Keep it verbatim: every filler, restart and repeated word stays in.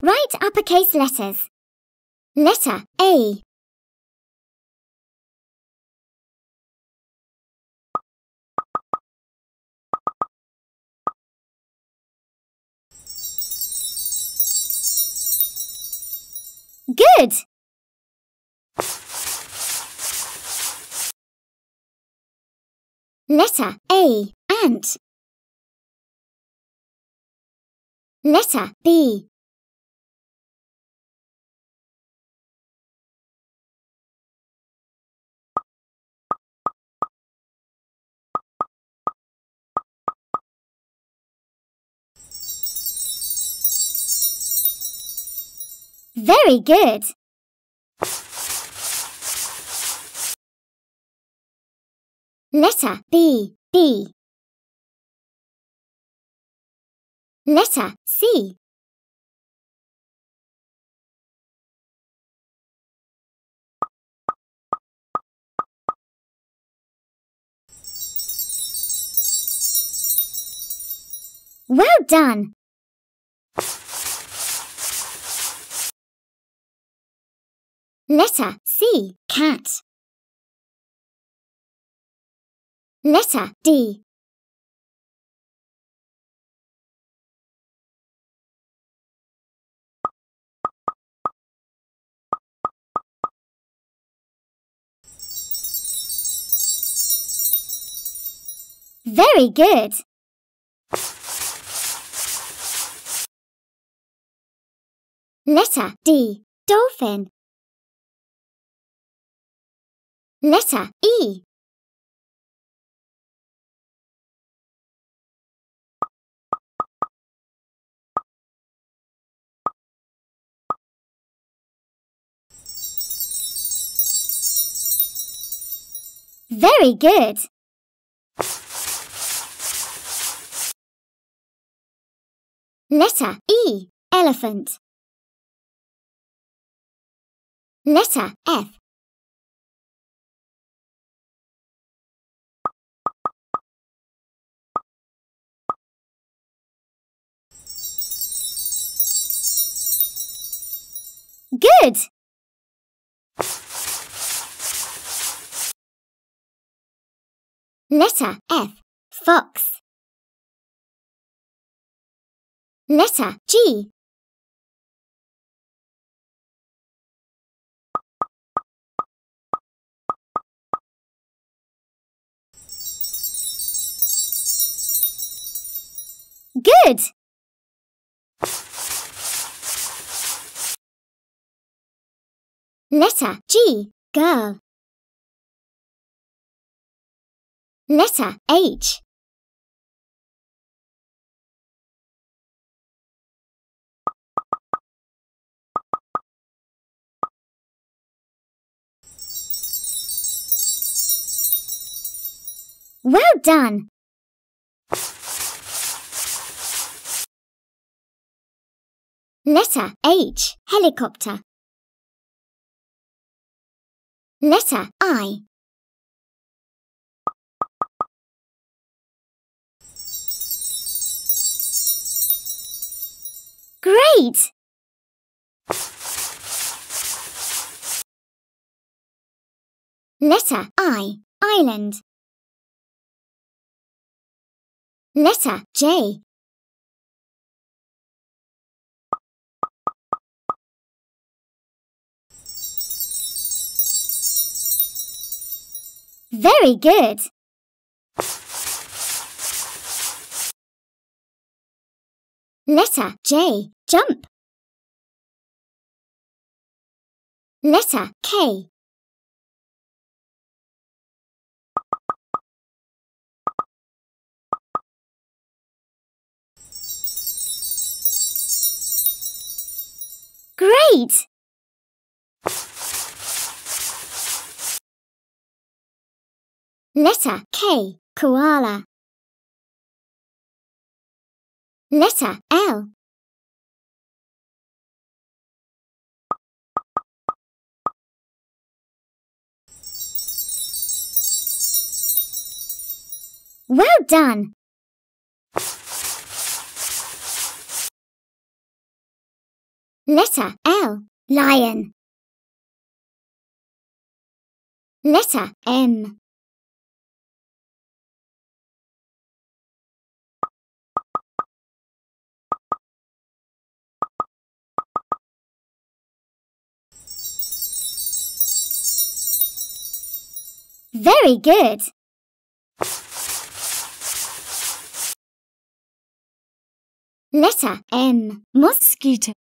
Write uppercase letters. Letter A. Good! Letter A. Ant. Letter B. Very good! Letter B. B. Letter C. Well done! Letter C. Cat. Letter D. Very good! Letter D. Dolphin. Letter E. Very good! Letter E. Elephant. Letter F. Good! Letter F. Fox. Letter G. Good! Letter G. Girl. Letter H. Well done! Letter H. Helicopter. Letter I. Great! Letter I. Island. Letter J. Very good! Letter J. Jump. Letter K. Great! Letter K. Koala. Letter L. Well done! Letter L. Lion. Letter M. Very good. Letter M. Mosquito.